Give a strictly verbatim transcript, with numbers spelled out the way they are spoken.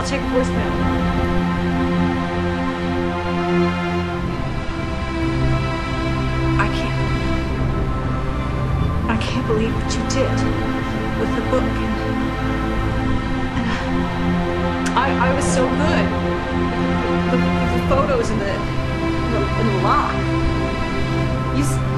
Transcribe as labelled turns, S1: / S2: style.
S1: I'll check voicemail. I can't. I can't believe what you did with the book. And, and I, I was so good. The, the, the photos in the, in the, in the lock. You.